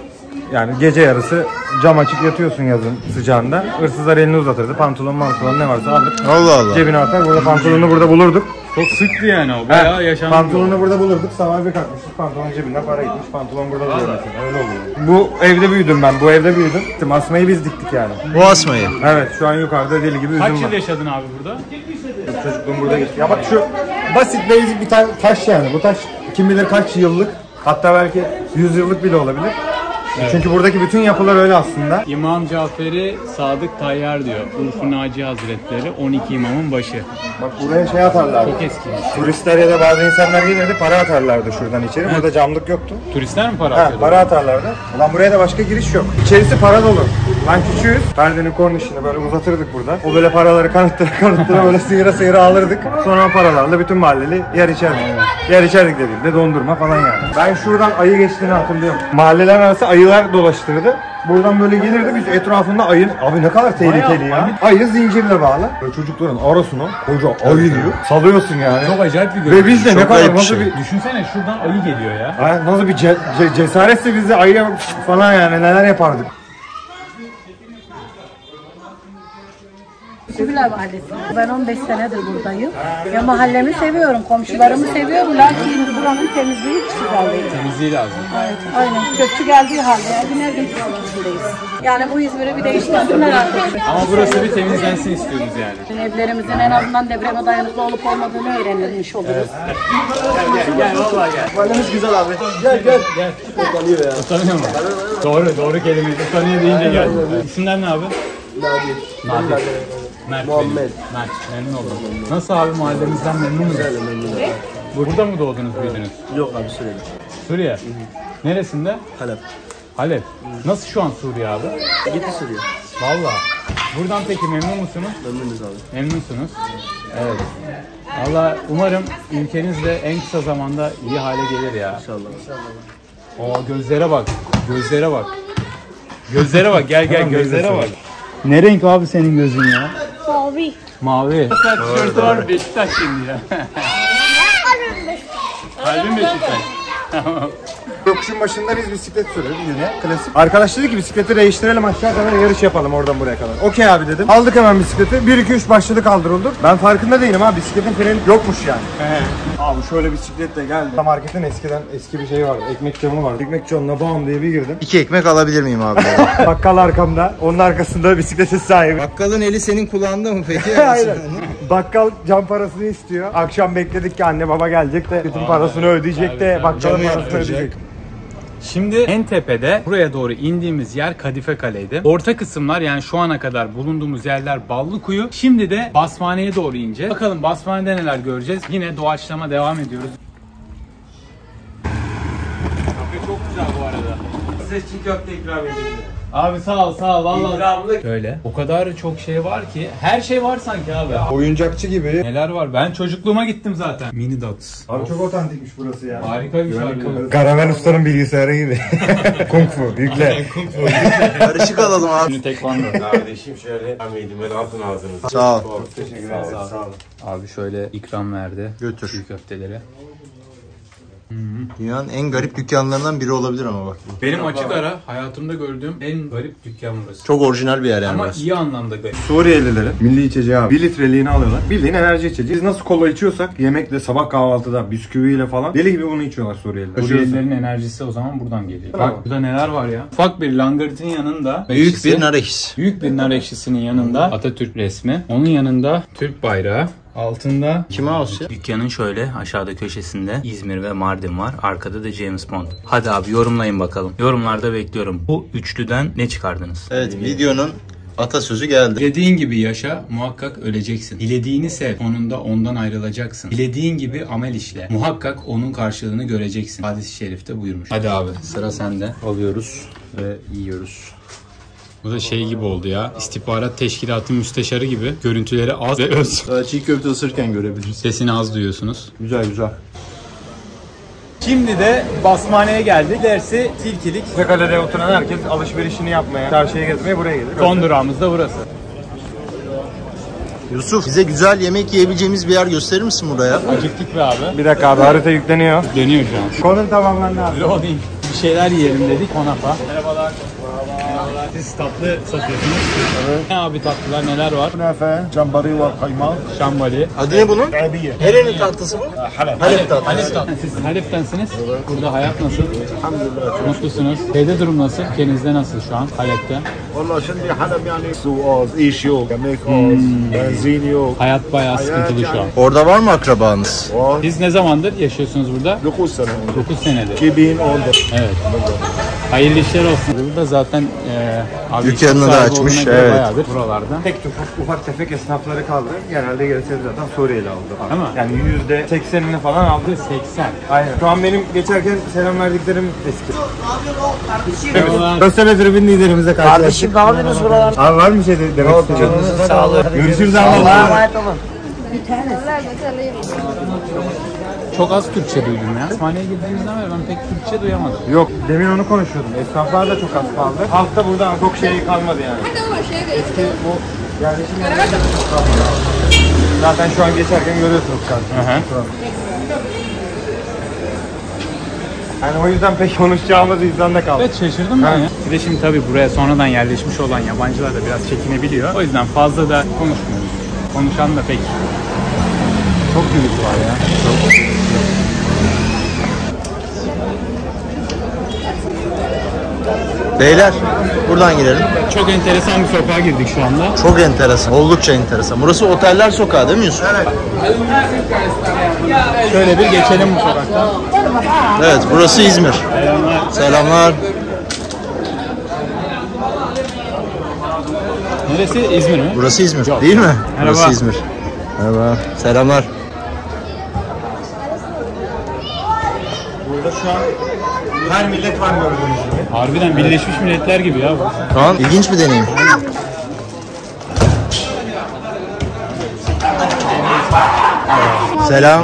Yani gece yarısı cam açık yatıyorsun yazın sıcağında. Hırsızlar elini uzatırdı. Pantolon ne varsa alır. Allah Allah. Cebine atar. Burada pantolonu burada bulurduk. Çok sıktı yani o. Bayağı yaşandı. Pantolonu burada bulurduk. Sabah bir kalkmışız. Pantolon cebinde para gitmiş. Pantolon burada duruyor mesela. Öyle oluyor. Bu evde büyüdüm ben. Bu evde büyüdüm. Asmayı biz diktik yani. Bu asmayı. Evet şu an yukarıda deli gibi üzüm var. Kaç yıl yaşadın abi burada? Çocukluğum burada geçti. Ya bak şu basit basic bir taş yani. Bu taş kim bilir kaç yıllık. Hatta belki 100 yıllık bile olabilir. Evet. Çünkü buradaki bütün yapılar öyle aslında. İmam Cafer'i Sadık Tayyar diyor. Urf-u Naci Hazretleri 12 imamın başı. Bak buraya şey atarlardı. Çok eski. Turistler ya da bazı insanlar gelirdi para atarlardı şuradan içeri. Evet. Burada camlık yoktu. Turistler mi para atıyordu? Para atarlardı. Ulan buraya da başka giriş yok. İçerisi para dolu. Lan küçüğüz. Perdenin kornişini böyle uzatırdık burada. O böyle paraları kanıttıra böyle sıyıra alırdık. Sonra o paralarla bütün mahalleli yer içerdik. Yer içerdik dediğimde dondurma falan yani. Ben şuradan ayı geçtiğini hatırlıyorum. Mahalleler arası ayılar dolaştırdı. Buradan böyle gelirdi biz etrafında ayın. Abi ne kadar tehlikeli ya. Ayı zincirle bağlı. Böyle çocukların arasına koca ayı gibi salıyorsun yani. Çok acayip bir görüntü. Ve biz de ne kadar nasıl bir... Düşünsene şuradan ayı geliyor ya. Ha, nasıl bir cesaretse biz de ayıya falan yani neler yapardık. Sübüler Mahallesi. Ben 15 senedir buradayım. Ya mahallemi seviyorum, komşularımı seviyorum. Lakin buranın temizliği hiç güzel değil. Temizliği lazım. Evet, aynen. Çöpçü geldiği halde her gün pislik içindeyiz. Yani bu İzmir'i bir değiştirsinler artık. Ama burası bir temizlensin istiyoruz yani. Evlerimizin en azından depreme dayanıklı olup olmadığını öğrenilmiş oluruz. Gel vallahi gel. Mahallemiz güzel abi. Gel. Utanıyor ya. Utanıyor mu? Doğru kelime. Utanıyor deyince gel. İsimler ne abi? Nadir. Mert. Muhammed. Mert. Memnun oldum. Nasıl abi, mahallemizden memnun musunuz? Burada mı doğdunuz, büyüdünüz? Yok abi Suriye'de. Suriye? Neresinde? Halep. Halep. Nasıl şu an Suriye abi? Gitti Suriye. Valla. Buradan peki memnun musunuz? Memnunuz abi. Memnunsunuz. Evet. Valla umarım ülkeniz de en kısa zamanda iyi hale gelir ya. İnşallah. O gözlere bak. Gözlere bak. Gözlere bak. Gel gel gözlere bak. Ne renk abi senin gözün ya? Mavi. Mavi. Tişörtü var Beşiktaş şimdi ya. Kalbim Beşiktaş. Tamam. Yokuşun başında biz bisiklet sürelim yine. Klasik. Arkadaş dedi ki bisikleti değiştirelim aşağı kadar yarış yapalım oradan buraya kadar. Okey abi dedim. Aldık hemen bisikleti. 1-2-3 başladı kaldırıldık. Ben farkında değilim abi. Bisikletin freni yokmuş yani. Abi şöyle bisikletle geldi. Marketin eskiden eski bir şey vardı. Ekmek camı vardı. Ekmek camına bam diye bir girdim. 2 ekmek alabilir miyim abi? Bakkal arkamda. Onun arkasında bisikletin sahibi. Bakkalın eli senin kulağında mı peki? Aynen. Bakkal cam parasını istiyor. Akşam bekledik ki anne baba gelecek de bütün parasını ödeyecek de bakkalın parasını ödeyecek. Şimdi en tepede buraya doğru indiğimiz yer Kadife Kale'ydi. Orta kısımlar yani şu ana kadar bulunduğumuz yerler Ballıkuyu. Şimdi de Basmane'ye doğru ineceğiz. Bakalım Basmane'de neler göreceğiz. Yine doğaçlama devam ediyoruz. Kafe çok güzel bu arada. Size çiğ köfte ikram edeyim. Abi sağ ol vallahi. Böyle. O kadar çok şey var ki. Her şey var sanki abi. Oyuncakçı gibi. Neler var? Ben çocukluğuma gittim zaten. Mini Dots. Abi çok otantikmiş burası ya. Harikaymış abi. Karamen Usta'nın bilgisayarı gibi. Kung Fu. Yükle. Karışık alalım abi. Şimdi tekvando. Kardeşim şöyle ben altın ağzınızı. Sağ ol. Teşekkür ederim. Sağ ol. Abi şöyle ikram verdi. Götür. Çiğ köfteleri. Dünyanın en garip dükkanlarından biri olabilir ama bak. Benim açık ara hayatımda gördüğüm en garip dükkan burası. Çok orijinal bir yer yani ama burası. iyi anlamda garip. Suriyelilerin milli içeceği abi. 1 litreliğini alıyorlar. Bildiğin enerji içeceği. Biz nasıl kola içiyorsak yemekle sabah kahvaltıda bisküviyle falan deli gibi bunu içiyorlar Suriyeliler. Suriyelilerin enerjisi o zaman buradan geliyor. Bak burada neler var ya. Ufak bir langırtın yanında büyük bir nar ekşisi. Büyük bir nar ekşisinin yanında Atatürk resmi. Onun yanında Türk bayrağı. Altında Kime olsun? Dükkanın şöyle aşağıda köşesinde İzmir ve Mardin var. Arkada da James Bond. Hadi abi yorumlayın bakalım. Yorumlarda bekliyorum. Bu üçlüden ne çıkardınız? Evet, videonun atasözü geldi. Dilediğin gibi yaşa, muhakkak öleceksin. Dilediğini sev, sonunda ondan ayrılacaksın. Dilediğin gibi amel işle, muhakkak onun karşılığını göreceksin. Hadis-i şerifte buyurmuş. Hadi abi sıra sende. Alıyoruz ve yiyoruz. Bu da şey gibi oldu ya. İstihbarat Teşkilatı müsteşarı gibi. Görüntüleri az ve öz. Çiğ köfte ısırırken görebiliriz. Sesini az duyuyorsunuz. Güzel güzel. Şimdi de Basmane'ye geldik. Dersi Tilkilik. Kale'de oturan herkes alışverişini yapmaya, çarşıya gezmeye buraya gelir. Son durağımız da burası. Yusuf, bize güzel yemek yiyebileceğimiz bir yer gösterir misin buraya? Acıktık be abi. Bir dakika abi, harita yükleniyor. Dönüyor şu an. Konum tamamlandı abi. Loading. Bir şeyler yiyelim dedik Konapa. Merhabalar. Siz tatlı satıyorsunuz. Evet. Ne abi tatlılar neler var? Künefe, cambari var, kaymak. Şambali. Adı ne bunun? Abiye. Nerenin tatlısı bu? Halep. Halep tatlısı. Halep tatlısı. Siz Halep'tensiniz. Burada hayat nasıl? Mutlusunuz. Şeyde durum nasıl? Ülkenizde nasıl şu an Halep'te? Vallahi şimdi Halep yani su az, iş yok, yemek az, benzin yok. Hayat bayağı sıkıntılı şu an. Orada var mı akrabanız? Siz ne zamandır yaşıyorsunuz burada? 9 sene oldu. 9 senedir. 2014. Evet. Hayırlı işler olsun. Burada zaten abi dükkanını da açmış. Evet. Bayağıdır buralarda. Tek ufak tefek esnafları kaldı. Genelde gerisi zaten Suriyeli aldı. Değil mi? Yani %80'ini falan aldı. 80. Aynen. Şu an benim geçerken selam verdiklerim eski. Merhabalar. Sosyal tribün liderimize karşılaştık. Kardeşim ne yapıyorsunuz buralar? Abi var mı bir şey demek istiyorsun? Sağ olun. Görüşürüz abi. Allah'a emanet olun. Bir tanesi. Çok az Türkçe duydum ya. Osmaniye'ye girdiğimizden beri ben pek Türkçe duyamadım. Yok, demin onu konuşuyordum. Esnaflar da çok az kaldı. Halkta burada çok şey kalmadı yani. Eski bu yerleşim yerleri de çok kalmadı. Zaten şu an geçerken görüyorsunuz karşınızda. Yani o yüzden pek konuşacağımız insan da kaldı. Evet, şaşırdım ben ya. Bir de şimdi tabii buraya sonradan yerleşmiş olan yabancılar da biraz çekinebiliyor. O yüzden fazla da konuşmuyoruz. Konuşan da pek çok gürültü var ya. Çok. Beyler, buradan girelim. Çok enteresan bir sokağa girdik şu anda. Çok enteresan, oldukça enteresan. Burası Oteller Sokağı değil mi Yusuf? Evet. Şöyle bir geçelim bu sokaktan. Evet, burası İzmir. Selamlar. Selamlar. Neresi? İzmir mi? Burası İzmir, değil mi? Merhaba. Burası İzmir. Merhaba. Selamlar. Burada şu an Her millet var gördüğünüz gibi. Harbiden Birleşmiş Milletler gibi ya bu. Kaan ilginç bir deneyim. Selam.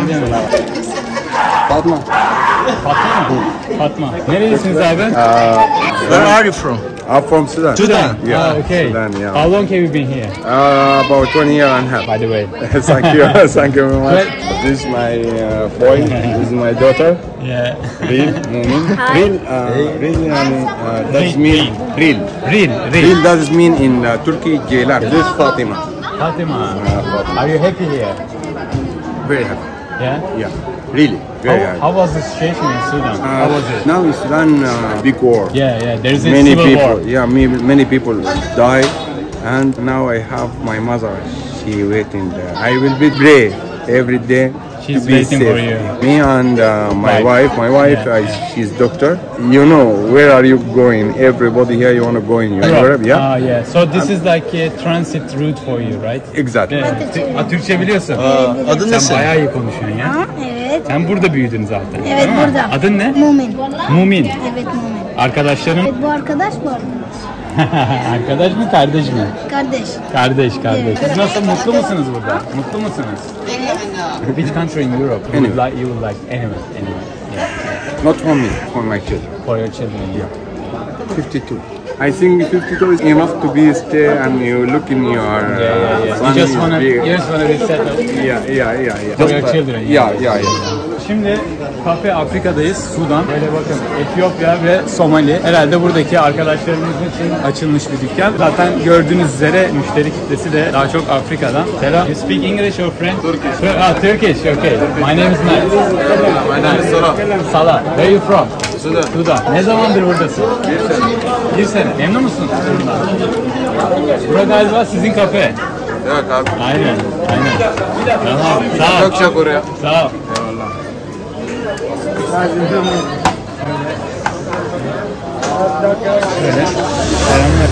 Fatma. Fatma mı? Fatma. Nerelisiniz abi? Where are you from? I'm from Sudan. Sudan. Yeah. Ah, okay. Sudan, yeah. How long have you been here? About 20 years and a half. By the way. Thank you. Thank you very much. This is my boy. This is my daughter. Yeah. Real, Mumin. Real, that's mean real. Real. Does mean in Turkey Ceylan. This is Fatima. Fatima. Are you happy here? Very happy. Yeah. Yeah. Really. Very happy. How was the situation in Sudan? How was it? Now in Sudan, big war. Yeah. There's a Many civil people. war. Yeah, many people died, and now I have my mother. She waiting there. I will be brave every day. She's to be waiting safe. for you. Me and my wife. My wife, Yeah. she's doctor. You know, where are you going? Everybody here, you want to go in Europe, yeah? Yeah. So this is like a transit route for you, right? Exactly. Yeah. Türkçe biliyorsun. Adın ne Sen senin? bayağı iyi konuşuyorsun ya. Evet. Sen burada büyüdün zaten. Evet, değil mi? burada. Adın ne? Mumin. Mumin. Evet Mumin. Arkadaşların? Evet bu arkadaş bu arkadaş. Arkadaş mı kardeş mi? Kardeş. Kardeş. Siz nasıl mutlu musunuz burada? Mutlu musunuz? Which country in Europe you would like anywhere? Yeah. Not for me, for my children. For your children, yeah. 52. I think 52 is enough to be stay and you look in your Yeah. son You just is wanna big. be settled. Yeah. For your children. Yeah. Şimdi Kafe Afrika'dayız. Sudan. Böyle bakın Etiyopya ve Somali. Herhalde buradaki arkadaşlarımız için açılmış bir dükkan. Zaten gördüğünüz üzere müşteri kitlesi de daha çok Afrika'dan. Selam. You speak English or French? Turkish. Okay. My name is Matt. My name is Salah. Salah. Where are you from? Sudan. Ne zamandır buradasın? Bir sene. Memnun musun? Burası galiba sizin kafe. Evet abi. Aynen. Tamam. Sağ ol. Çok oraya. Sağ ol. Eyvallah. Şöyle. Selamlar.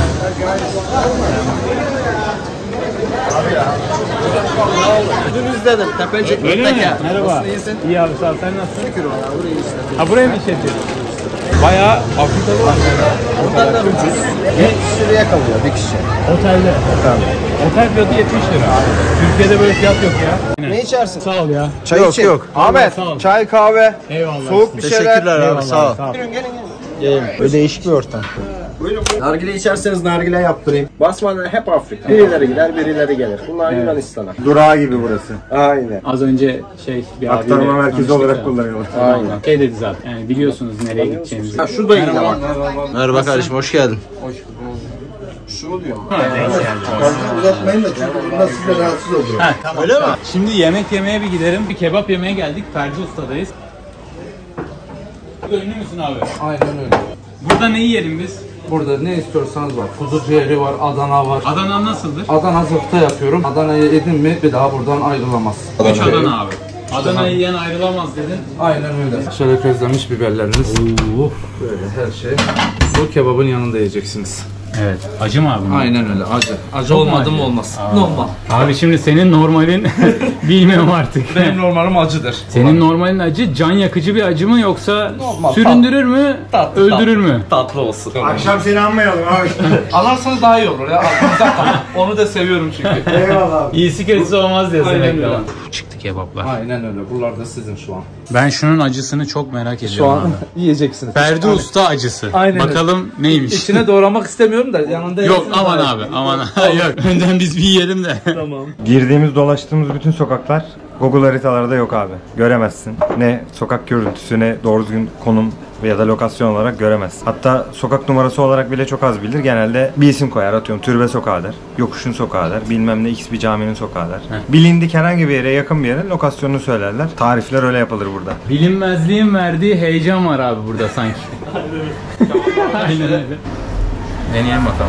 Ödümüzdedir. Tepecik. Öyle mi? Merhaba. Nasılsın, iyisin? İyi abi sağ ol. Sen nasılsın? Şükür valla. Burayı işte. Ha buraya mı işletiyorsun? Bayağı Afrikalı var. Bunlardan ucuz. 70 liraya kalıyor bir kişi. Otelde. Otel fiyatı 70 lira. Türkiye'de böyle fiyat yok ya. Ne içersin? Sağ ol ya. Çay için. Ahmet, Sağ ol. çay, kahve, Eyvallah. soğuk bir şeyler. Teşekkürler abi, Eyvallah, sağ ol. Gelin. Böyle değişik bir ortam. Nargile içerseniz nargile yaptırayım. Basmane hep Afrika. Birileri gider, birileri gelir. Bunlar Yunanistan'a. Durağı gibi burası. Aynen. Az önce bir Aktarma abiyle merkezi konuştuk olarak ya. kullanıyorlar. Aynen. Şey dedi zaten. Yani biliyorsunuz nereye gideceğimizi. Ha şurada yine bak. Merhaba kardeşim, hoş geldin. Şu diyor. Uzatmayın da çünkü bunlar size rahatsız oluyor. Ha, tamam. Öyle mi? Şimdi yemek yemeye bir gidelim. Bir kebap yemeye geldik. Ferdi Usta'dayız. Ünlü müsün abi? Aynen öyle. Burada ne yiyelim biz? Burada ne istiyorsanız var. Kuzu ciğeri var, Adana var. Adana nasıldır? Adana zıpta yapıyorum. Adana'yı yedin mi bir daha buradan ayrılamaz. 3 Adana abi. Adana'yı yiyen ayrılamaz dedin. Aynen öyle. Şöyle közlenmiş biberleriniz. Böyle her şey. Bu kebabın yanında yiyeceksiniz. Evet. Acı mı abi? Aynen öyle acı. Acı Çok olmadı acı? mı olmaz. Aa. Normal. Abi şimdi senin normalin bilmiyorum artık. Benim normalim acıdır. Senin normalin acı can yakıcı bir acı mı yoksa Normal, süründürür mü? Tatlı, öldürür mü? Tatlı olsun. Akşam seni anmayalım abi. Alarsanız daha iyi olur ya. Onu da seviyorum çünkü. Eyvallah abi. İyisi kötüsü olmaz diyorsun. Aynen reklam. öyle. Çıktı kebaplar. Aynen öyle. Bunlar da sizin şu an. Ben şunun acısını çok merak ediyorum. Şu an abi. yiyeceksiniz. Ferdi Usta acısı. Aynen öyle. Bakalım neymiş. İçine doğramak istemiyorum da yanında Yok yersiniz aman daha abi iyi. aman. Yok önden biz bir yiyelim de. Tamam. Girdiğimiz, dolaştığımız bütün sokaklar Google haritalarda yok abi. Göremezsin. Ne sokak görüntüsü ne doğru düzgün konum ya da lokasyon olarak göremezsin. Hatta sokak numarası olarak bile çok az bilir. Genelde bir isim koyar, atıyorum Türbe Sokağı der, Yokuşun Sokağı der, bilmem ne X bir caminin sokağı der. Bilindik herhangi bir yere, yakın bir yere lokasyonunu söylerler. Tarifler öyle yapılır burada. Bilinmezliğin verdiği heyecan var abi burada sanki. Aynen öyle. Deneyelim bakalım.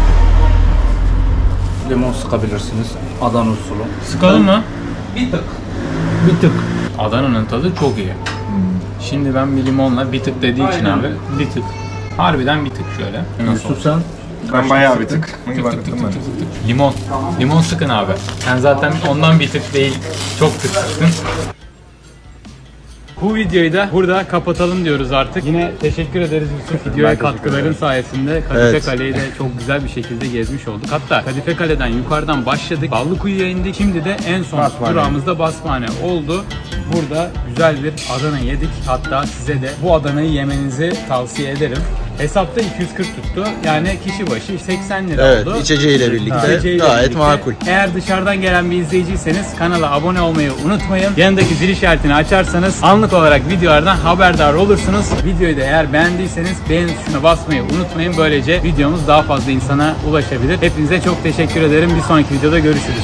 Limon sıkabilirsiniz. Adana usulü. Sıkalım mı? Bir tık. Bir tık. Adana'nın tadı çok iyi. Şimdi ben bir limonla bir tık dediği için Aynen abi öyle. bir tık. Harbiden bir tık şöyle. Yusuf sen? Ben bayağı bir tık. Limon. Limon sıkın abi. Sen zaten ondan bir tık değil çok tık sıktın. Bu videoyu da burada kapatalım diyoruz artık. Yine teşekkür ederiz Yusuf. Videoya katkıların sayesinde Kadife Kale'yi de çok güzel bir şekilde gezmiş olduk. Hatta Kadife Kale'den yukarıdan başladık. Ballıkuyu'ya indik. Şimdi de en son durağımızda Basmane oldu. Burada güzel bir Adana yedik. Hatta size de bu Adana'yı yemenizi tavsiye ederim. Hesapta 240 tuttu. Yani kişi başı 80 lira oldu. Evet, içeceğiyle birlikte gayet makul. Eğer dışarıdan gelen bir izleyiciyseniz kanala abone olmayı unutmayın. Yanındaki zil işaretini açarsanız anlık olarak videolardan haberdar olursunuz. Videoyu da eğer beğendiyseniz beğen tuşuna basmayı unutmayın. Böylece videomuz daha fazla insana ulaşabilir. Hepinize çok teşekkür ederim. Bir sonraki videoda görüşürüz.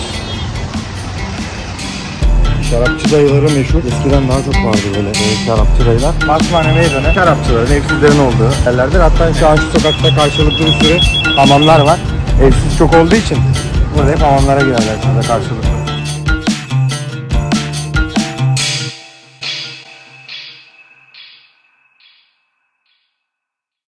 Şarapçı dayıları meşhur. Eskiden daha çok vardı böyle şarapçı dayılar. Basmane meydanı şarapçıların, evsizlerin olduğu yerlerdir. Hatta şu an şu sokakta karşılıklı bir sürü hamamlar var. Evsiz çok olduğu için burada hep hamamlara girerler şurada karşılıklı.